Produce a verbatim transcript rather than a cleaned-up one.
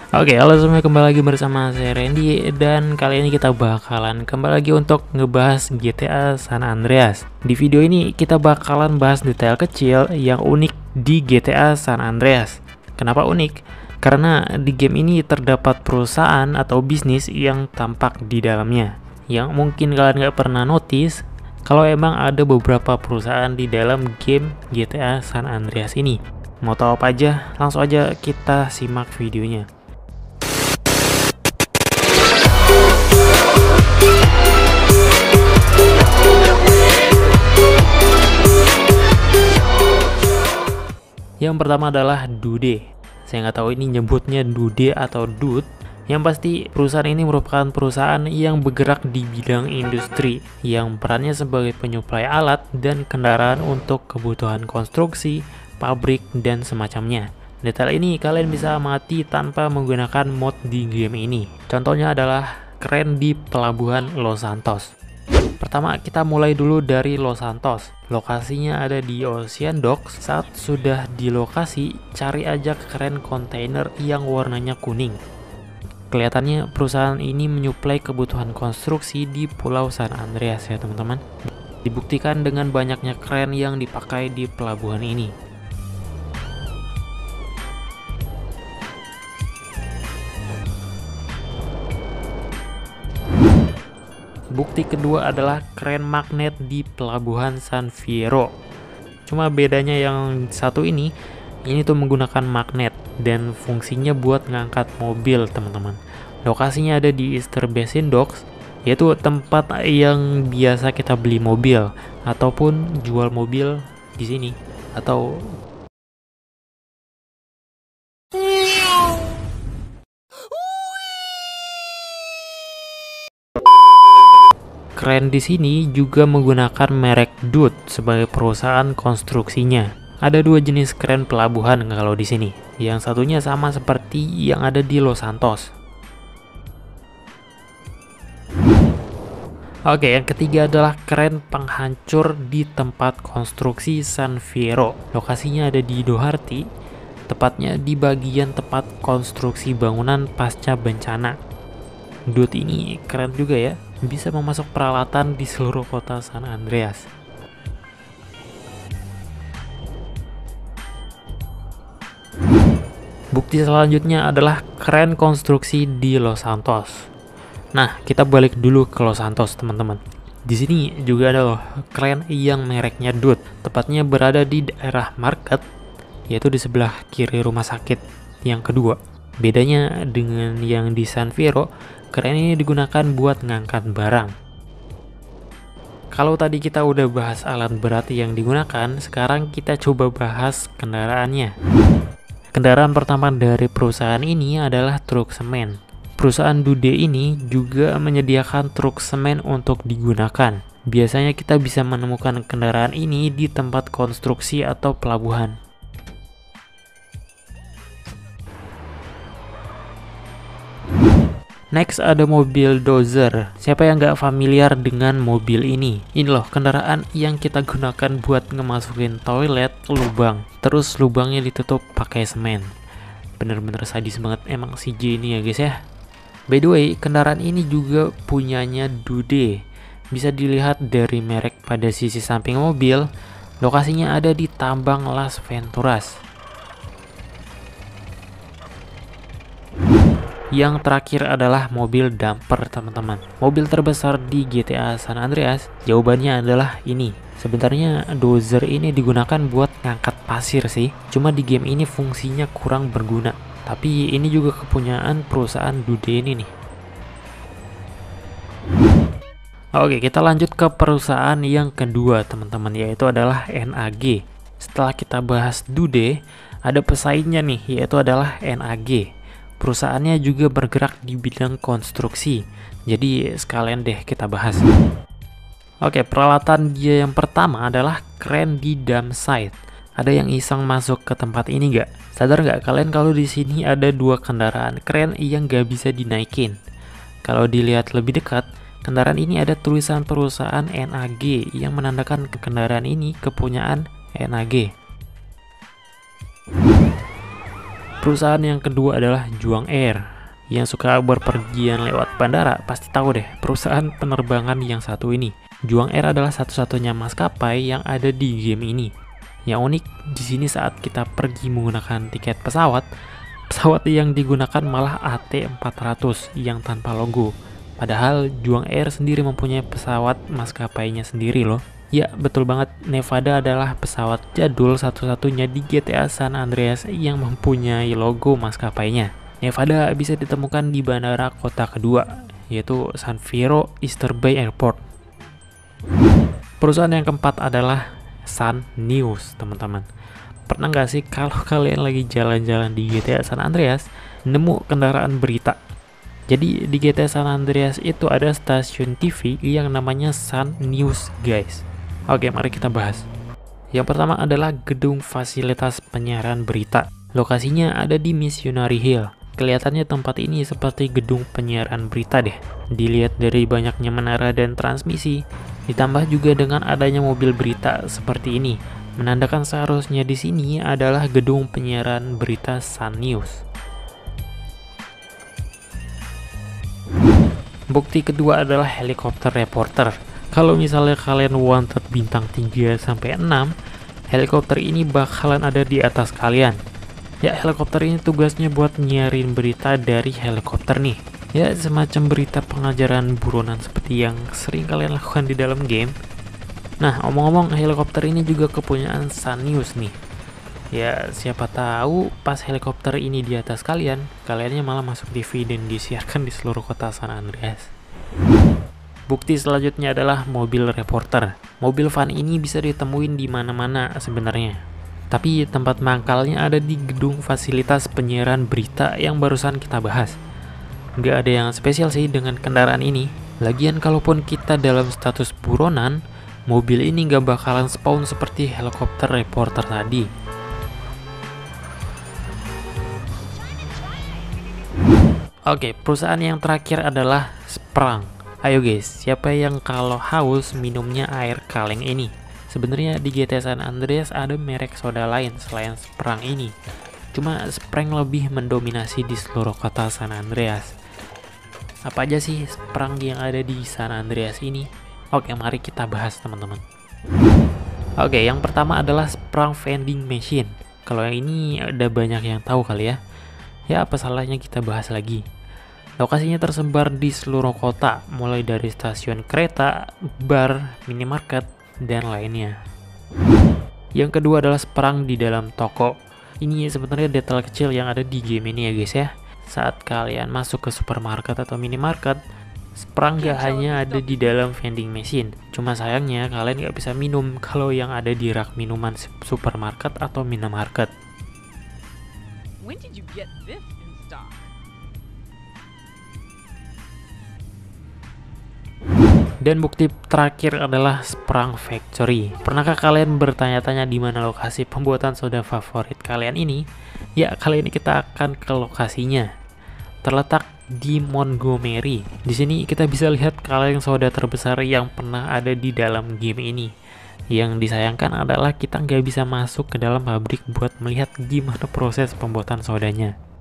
Oke, halo semuanya, kembali lagi bersama saya Randy. Dan kali ini kita bakalan kembali lagi untuk ngebahas G T A San Andreas. Di video ini kita bakalan bahas detail kecil yang unik di G T A San Andreas. Kenapa unik? Karena di game ini terdapat perusahaan atau bisnis yang tampak di dalamnya, yang mungkin kalian gak pernah notice kalau emang ada beberapa perusahaan di dalam game G T A San Andreas ini. Mau tahu apa aja? Langsung aja kita simak videonya. Yang pertama adalah Dude. Saya nggak tahu ini nyebutnya Dude atau Dud. Yang pasti perusahaan ini merupakan perusahaan yang bergerak di bidang industri, yang perannya sebagai penyuplai alat dan kendaraan untuk kebutuhan konstruksi, pabrik, dan semacamnya. Detail ini kalian bisa amati tanpa menggunakan mod di game ini. Contohnya adalah kren di pelabuhan Los Santos. Pertama, kita mulai dulu dari Los Santos. Lokasinya ada di Ocean Docks. Saat sudah di lokasi, cari aja kren kontainer yang warnanya kuning. Kelihatannya perusahaan ini menyuplai kebutuhan konstruksi di Pulau San Andreas ya teman-teman. Dibuktikan dengan banyaknya kren yang dipakai di pelabuhan ini. Bukti kedua adalah kren magnet di pelabuhan San Fierro. Cuma bedanya yang satu ini, ini tuh menggunakan magnet dan fungsinya buat ngangkat mobil teman-teman. Lokasinya ada di East Basin Docks, yaitu tempat yang biasa kita beli mobil ataupun jual mobil di sini atau kren di sini juga menggunakan merek Dud sebagai perusahaan konstruksinya. Ada dua jenis kren pelabuhan kalau di sini. Yang satunya sama seperti yang ada di Los Santos. Oke, yang ketiga adalah kren penghancur di tempat konstruksi San Fierro. Lokasinya ada di Doharty, tepatnya di bagian tempat konstruksi bangunan pasca bencana. Dud ini keren juga ya, bisa memasok peralatan di seluruh kota San Andreas. Bukti selanjutnya adalah kren konstruksi di Los Santos. Nah, kita balik dulu ke Los Santos teman-teman. Di sini juga ada loh kren yang mereknya Dud, tepatnya berada di daerah market, yaitu di sebelah kiri rumah sakit yang kedua. Bedanya dengan yang di San Fierro, kren ini digunakan buat ngangkat barang. Kalau tadi kita udah bahas alat berat yang digunakan, sekarang kita coba bahas kendaraannya. Kendaraan pertama dari perusahaan ini adalah truk semen. Perusahaan Dude ini juga menyediakan truk semen untuk digunakan. Biasanya kita bisa menemukan kendaraan ini di tempat konstruksi atau pelabuhan. Next ada mobil dozer. Siapa yang nggak familiar dengan mobil ini? Ini loh kendaraan yang kita gunakan buat ngemasukin toilet lubang. Terus lubangnya ditutup pakai semen. Bener-bener sadis banget emang si J ini ya guys ya. By the way, kendaraan ini juga punyanya Dude. Bisa dilihat dari merek pada sisi samping mobil. Lokasinya ada di tambang Las Venturas. Yang terakhir adalah mobil dumper teman-teman. Mobil terbesar di G T A San Andreas, jawabannya adalah ini. Sebenarnya dozer ini digunakan buat ngangkat pasir sih. Cuma di game ini fungsinya kurang berguna. Tapi ini juga kepunyaan perusahaan Dude ini nih. Oke, kita lanjut ke perusahaan yang kedua teman-teman, yaitu adalah N A G. Setelah kita bahas Dude, ada pesaingnya nih, yaitu adalah N A G. Perusahaannya juga bergerak di bidang konstruksi. Jadi sekalian deh kita bahas. Oke, peralatan dia yang pertama adalah kren di dump site. Ada yang iseng masuk ke tempat ini nggak? Sadar nggak kalian kalau di sini ada dua kendaraan kren yang nggak bisa dinaikin? Kalau dilihat lebih dekat, kendaraan ini ada tulisan perusahaan N A G yang menandakan kendaraan ini kepunyaan N A G. Perusahaan yang kedua adalah Juang Air. Yang suka berpergian lewat bandara pasti tahu deh perusahaan penerbangan yang satu ini. Juang Air adalah satu-satunya maskapai yang ada di game ini. Yang unik di sini saat kita pergi menggunakan tiket pesawat, pesawat yang digunakan malah A T empat ratus yang tanpa logo. Padahal Juang Air sendiri mempunyai pesawat maskapainya sendiri loh. Ya, betul banget, Nevada adalah pesawat jadul satu-satunya di G T A San Andreas yang mempunyai logo maskapainya. Nevada bisa ditemukan di bandara kota kedua, yaitu San Fierro Easter Bay Airport. Perusahaan yang keempat adalah Sun News, teman-teman. Pernah nggak sih kalau kalian lagi jalan-jalan di G T A San Andreas, nemu kendaraan berita? Jadi di G T A San Andreas itu ada stasiun T V yang namanya Sun News, guys. Oke, mari kita bahas. Yang pertama adalah gedung fasilitas penyiaran berita. Lokasinya ada di Missionary Hill. Kelihatannya tempat ini seperti gedung penyiaran berita deh. Dilihat dari banyaknya menara dan transmisi, ditambah juga dengan adanya mobil berita seperti ini, menandakan seharusnya di sini adalah gedung penyiaran berita Sun News. Bukti kedua adalah helikopter reporter. Kalau misalnya kalian wanted bintang tiga sampai enam, helikopter ini bakalan ada di atas kalian. Ya, helikopter ini tugasnya buat nyiarin berita dari helikopter nih. Ya, semacam berita pengajaran buronan seperti yang sering kalian lakukan di dalam game. Nah, omong-omong, helikopter ini juga kepunyaan Sun News nih. Ya, siapa tahu pas helikopter ini di atas kalian, kaliannya malah masuk T V dan disiarkan di seluruh kota San Andreas. Bukti selanjutnya adalah mobil reporter. Mobil van ini bisa ditemuin di mana-mana sebenarnya. Tapi tempat mangkalnya ada di gedung fasilitas penyiaran berita yang barusan kita bahas. Nggak ada yang spesial sih dengan kendaraan ini. Lagian kalaupun kita dalam status buronan, mobil ini nggak bakalan spawn seperti helikopter reporter tadi. Oke, perusahaan yang terakhir adalah Sprang. Ayo guys, siapa yang kalau haus minumnya air kaleng ini? Sebenarnya di G T A San Andreas ada merek soda lain selain Sprang ini. Cuma Sprang lebih mendominasi di seluruh kota San Andreas. Apa aja sih Sprang yang ada di San Andreas ini? Oke, mari kita bahas teman-teman. Oke, yang pertama adalah Sprang Vending Machine. Kalau yang ini ada banyak yang tahu kali ya. Ya, apa salahnya kita bahas lagi. Lokasinya tersebar di seluruh kota, mulai dari stasiun kereta, bar, minimarket, dan lainnya. Yang kedua adalah Sprang di dalam toko. Ini sebenarnya detail kecil yang ada di game ini ya guys ya. Saat kalian masuk ke supermarket atau minimarket, Sprang gak hanya ada di dalam vending machine. Cuma sayangnya kalian gak bisa minum kalau yang ada di rak minuman supermarket atau minimarket. When did you get this in stock? Dan bukti terakhir adalah Sprang Factory. Pernahkah kalian bertanya-tanya di mana lokasi pembuatan soda favorit kalian ini? Ya, kali ini kita akan ke lokasinya. Terletak di Montgomery. Di sini kita bisa lihat kaleng soda terbesar yang pernah ada di dalam game ini. Yang disayangkan adalah kita nggak bisa masuk ke dalam pabrik buat melihat gimana proses pembuatan sodanya.